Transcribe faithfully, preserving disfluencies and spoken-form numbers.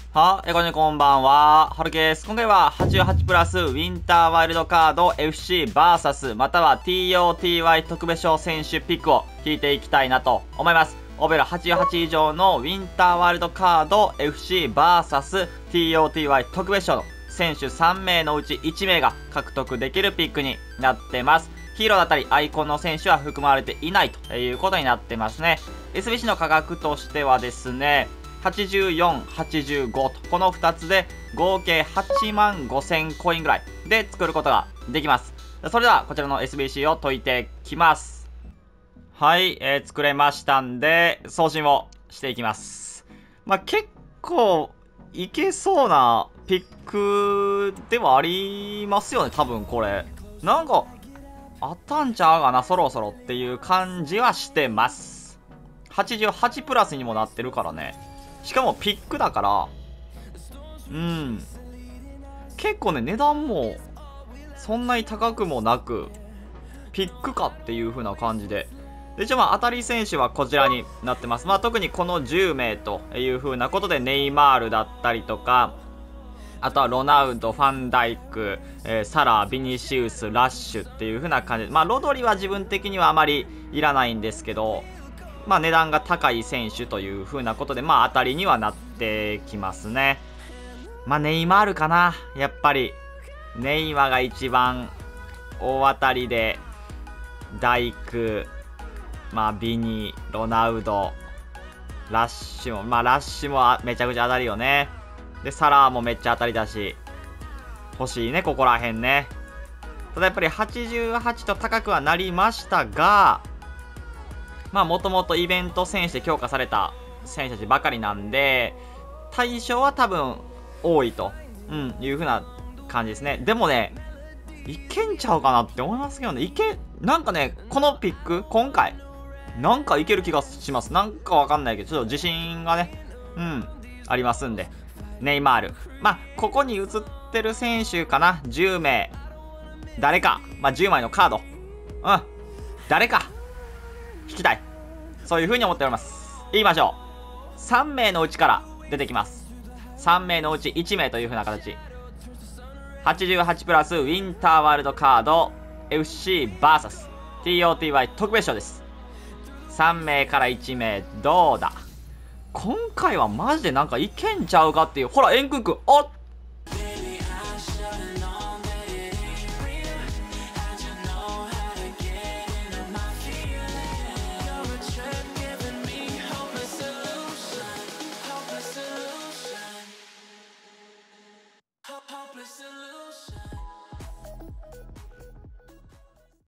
はー、えこにこんばんは。はるけです。今回ははちじゅうはちプラスウィンターワイルドカード エフシー バーサス または ティーオーティーワイ 特別賞選手ピックを引いていきたいなと思います。オベルはちじゅうはち以上のウィンターワイルドカード エフシー バーサス ティーオーティーワイ 特別賞の選手さんめいのうちいちめいが獲得できるピックになってます。ヒーローだったりアイコンの選手は含まれていないということになってますね。エスビーシー の価格としてはですね、はちじゅうよん、はちじゅうごとこのふたつで合計はちまんごせんコインぐらいで作ることができます。それではこちらの エスビーシー を解いてきます。はい、えー、作れましたんで送信をしていきます。まあ、結構いけそうなピックではありますよね。多分これなんかあったんちゃうかな、そろそろっていう感じはしてます。はちじゅうはちプラスにもなってるからね。しかもピックだから、うん。結構ね、値段もそんなに高くもなく、ピックかっていう風な感じで。で、一応まあ当たり選手はこちらになってます。まあ特にこのじゅうめいという風なことで、ネイマールだったりとか、あとはロナウド、ファンダイク、えー、サラ、ビニシウス、ラッシュっていう風な感じで、まあロドリは自分的にはあまりいらないんですけど、まあ値段が高い選手という風なことで、まあ当たりにはなってきますね。まあネイマールかな。やっぱり、ネイマが一番大当たりで、ダイク、まあビニ、ロナウド、ラッシュも、まあラッシュもめちゃくちゃ当たりよね。で、サラーもめっちゃ当たりだし、欲しいね、ここら辺ね。ただやっぱりはちじゅうはちと高くはなりましたが、まあもともとイベント選手で強化された選手たちばかりなんで、対象は多分多いと、うん、いう風な感じですね。でもね、いけんちゃうかなって思いますけどね。いけ、なんかね、このピック、今回、なんかいける気がします。なんかわかんないけど、ちょっと自信がね、うん、ありますんで。ネイマール。まあ、ここに映ってる選手かな。じゅうめい。誰か。まあ、じゅうまいのカード。うん。誰か。引きたい。そういう風に思っております。言いましょう。さんめいのうちから出てきます。さんめいのうちいちめいという風な形。はちじゅうはちプラスウィンターワールドカード エフシー バーサス ティーオーティーワイ 特別賞です。さんめいからいちめいどうだ。今回はマジでなんかいけんちゃうかっていう。ほら、エンクンクおっ、 Hopeless solution.